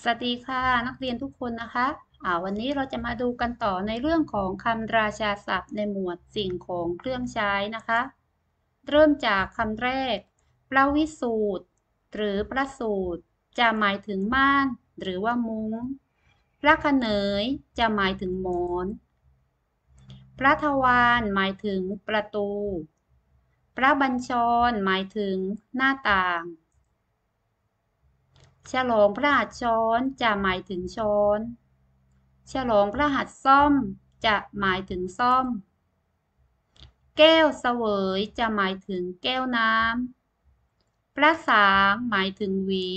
สวัสดีค่ะนักเรียนทุกคนนะคะวันนี้เราจะมาดูกันต่อในเรื่องของคำราชาศัพท์ในหมวดสิ่งของเครื่องใช้นะคะเริ่มจากคำแรกพระวิสูตรหรือพระสูตรจะหมายถึงม่านหรือว่ามุ้งพระขเนยจะหมายถึงหมอนพระทวารหมายถึงประตูพระบัญชรหมายถึงหน้าต่างฉลองพระหัตถ์ช้อนจะหมายถึงช้อนฉลองพระหัตถ์ซ่อมจะหมายถึงซ่อมแก้วเสวยจะหมายถึงแก้วน้ำพระสางหมายถึงหวี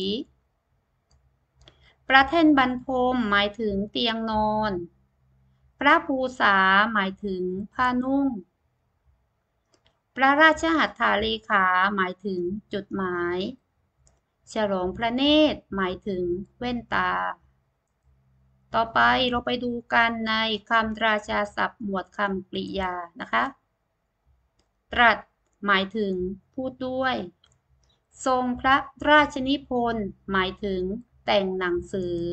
พระแท่นบรรทมหมายถึงเตียงนอนพระภูษาหมายถึงผ้านุ่งพระราชหัตถเลขาหมายถึงจดหมายฉลองพระเนตรหมายถึงแว่นตาต่อไปเราไปดูกันในคำราชาศัพท์หมวดคำกริยานะคะตรัสหมายถึงพูดด้วยทรงพระราชนิพนธ์หมายถึงแต่งหนังสือ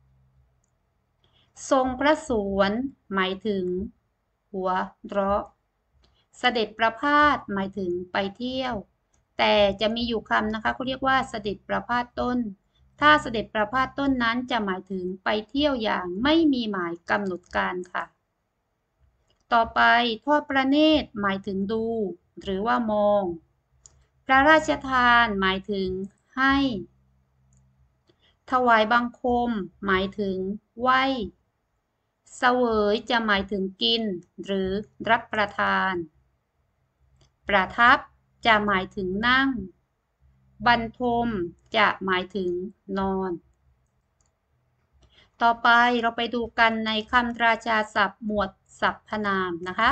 ทรงพระสวนหมายถึงหัวเราะเสด็จประพาสหมายถึงไปเที่ยวแต่จะมีอยู่คำนะคะเขาเรียกว่าเสด็จประพาสต้นถ้าเสด็จประพาสต้นนั้นจะหมายถึงไปเที่ยวอย่างไม่มีหมายกำหนดการค่ะต่อไปทอดพระเนตรหมายถึงดูหรือว่ามองพระราชทานหมายถึงให้ถวายบังคมหมายถึงไหว้เสวยจะหมายถึงกินหรือรับประทานประทับจะหมายถึงนั่งบรรทมจะหมายถึงนอนต่อไปเราไปดูกันในคำราชาศัพท์หมวดสรรพนามนะคะ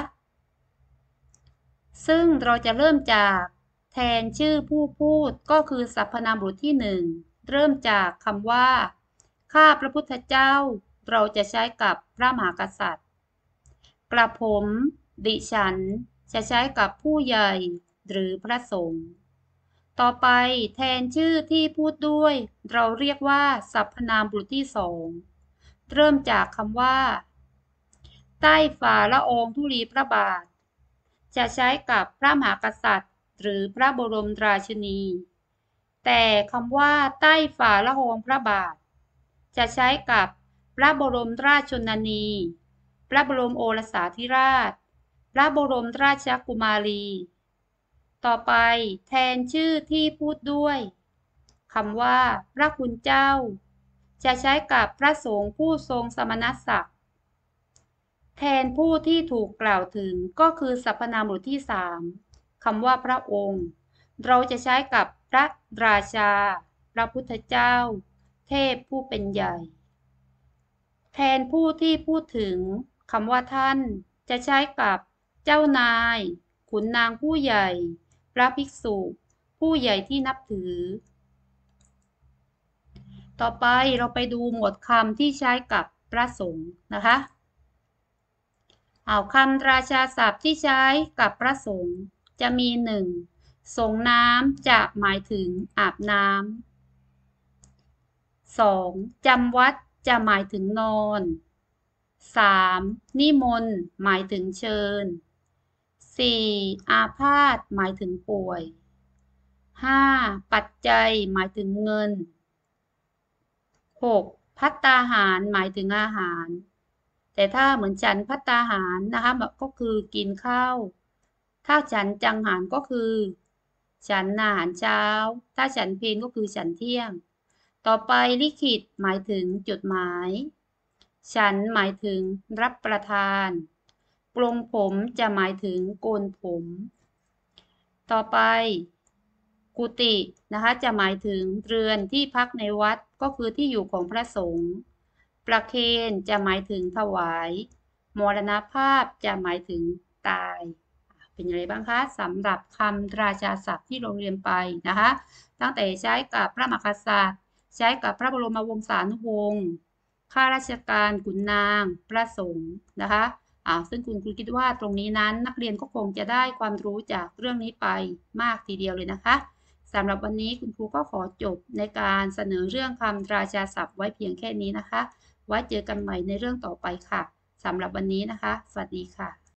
ซึ่งเราจะเริ่มจากแทนชื่อผู้พูดก็คือสรรพนามบุรุษที่หนึ่งเริ่มจากคำว่าข้าพระพุทธเจ้าเราจะใช้กับพระมหากษัตริย์กระผมดิฉันจะใช้กับผู้ใหญ่หรือพระสงฆ์ต่อไปแทนชื่อที่พูดด้วยเราเรียกว่าสรรพนามบุรุษที่สองเริ่มจากคำว่าใต้ฝ่าละอองธุลีพระบาทจะใช้กับพระมหากษัตริย์หรือพระบรมราชินีแต่คำว่าใต้ฝ่าละอองพระบาทจะใช้กับพระบรมราชชนนีพระบรมโอรสาธิราชพระบรมราชกุมารีต่อไปแทนชื่อที่พูดด้วยคำว่าพระคุณเจ้าจะใช้กับพระสงฆ์ผู้ทรงสมณศักดิ์แทนผู้ที่ถูกกล่าวถึงก็คือสรรพนามบุรุษที่สามคำว่าพระองค์เราจะใช้กับพระราชาพระพุทธเจ้าเทพผู้เป็นใหญ่แทนผู้ที่พูดถึงคำว่าท่านจะใช้กับเจ้านายขุนนางผู้ใหญ่พระภิกษุผู้ใหญ่ที่นับถือต่อไปเราไปดูหมวดคำที่ใช้กับพระสงฆ์นะคะคำราชาศัพท์ที่ใช้กับพระสงฆ์จะมีหนึ่งสงน้ำจะหมายถึงอาบน้ำ2จำวัดจะหมายถึงนอน3นิมนต์หมายถึงเชิญ4อาพาธหมายถึงป่วย5ปัจจัยหมายถึงเงิน6ภัตตาหารหมายถึงอาหารแต่ถ้าเหมือนฉันภัตตาหารนะคะก็คือกินข้าวถ้าฉันจังหันก็คือฉันอาหารเช้าถ้าฉันเพลก็คือฉันเที่ยงต่อไปลิขิตหมายถึงจดหมายฉันหมายถึงรับประทานปลงผมจะหมายถึงโกนผมต่อไปกุฏินะคะจะหมายถึงเรือนที่พักในวัดก็คือที่อยู่ของพระสงฆ์ประเคนจะหมายถึงถวายมรณภาพจะหมายถึงตายเป็นอย่างไรบ้างคะสำหรับคำราชาศัพท์ที่เราเรียนไปนะคะตั้งแต่ใช้กับพระมหากษัตริย์ใช้กับพระบรมวงศานุวงศ์ข้าราชการขุนนางพระสงฆ์นะคะซึ่งคุณครูคิดว่าตรงนี้นั้นนักเรียนก็คงจะได้ความรู้จากเรื่องนี้ไปมากทีเดียวเลยนะคะสำหรับวันนี้คุณครูก็ขอจบในการเสนอเรื่องคำราชาศัพท์ไว้เพียงแค่นี้นะคะไว้เจอกันใหม่ในเรื่องต่อไปค่ะสำหรับวันนี้นะคะสวัสดีค่ะ